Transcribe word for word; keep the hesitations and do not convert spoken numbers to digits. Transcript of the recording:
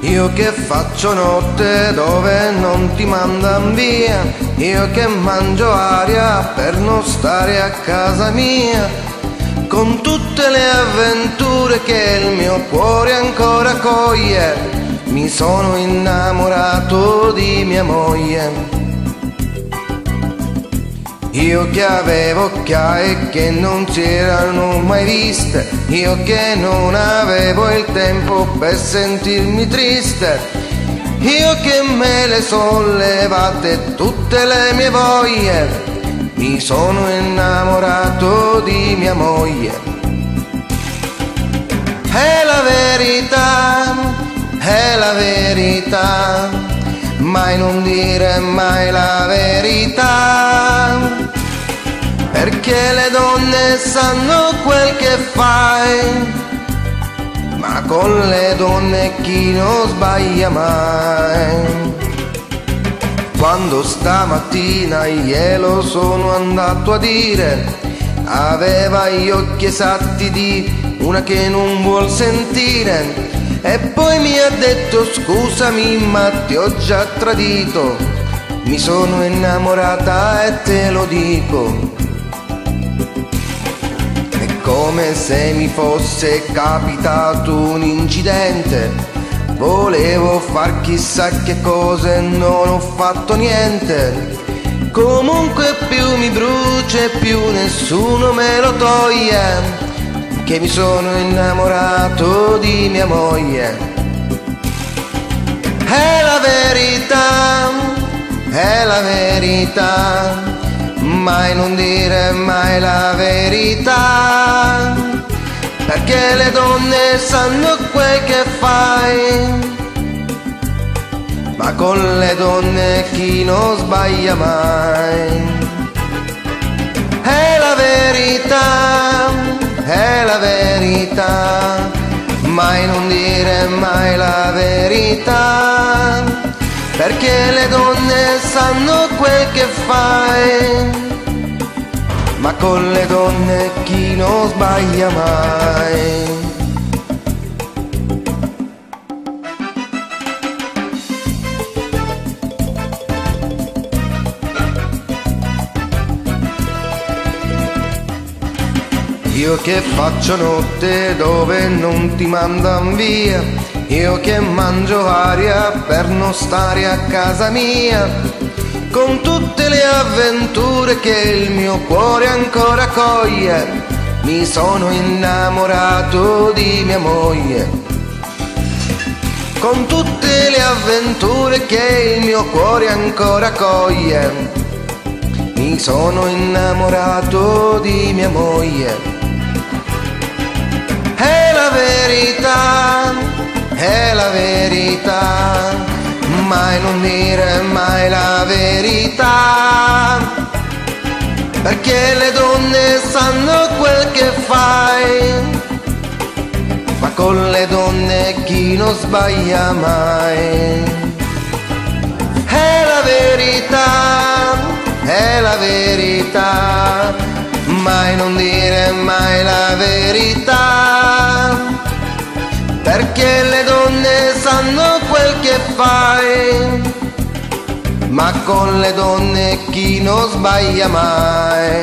Io che faccio notte dove non ti mandan via, io che mangio aria per non stare a casa mia, con tutte le avventure che il mio cuore ancora coglie, mi sono innamorato di mia moglie. Io che avevo occhiaie che non si erano mai viste, io che non avevo il tempo per sentirmi triste, io che me le son levate tutte le mie voglie, mi sono innamorato di mia moglie. È la verità, è la verità, mai non dire mai la verità, perché le donne sanno quel che fai, ma con le donne chi non sbaglia mai. Quando stamattina glielo sono andato a dire, aveva gli occhi esatti di una che non vuol sentire, e poi mi ha detto scusami ma ti ho già tradito, mi sono innamorata e te lo dico. È come se mi fosse capitato un incidente, volevo far chissà che cose, non ho fatto niente. Comunque più mi brucia e più nessuno me lo toglie, che mi sono innamorato di mia moglie. È la verità, è la verità, mai non dire mai la verità, perché le donne sanno quel che fai, ma con le donne chi non sbaglia mai. È la verità, è la verità, mai non dire mai la verità, perché le donne sanno quel che fai, ma con le donne chi non sbaglia mai. Io che faccio notte dove non ti mandan via, io che mangio aria per non stare a casa mia, con tutte le avventure che il mio cuore ancora coglie, mi sono innamorato di mia moglie. Con tutte le avventure che il mio cuore ancora coglie, mi sono innamorato di mia moglie. È la verità, è la verità, mai non dire mai la verità, perché le donne sanno quel che fai, ma con le donne chi non sbaglia mai. È la verità, è la verità, mai non dire mai la verità, perché le donne sanno quel che fai, ma con le donne chi non sbaglia mai.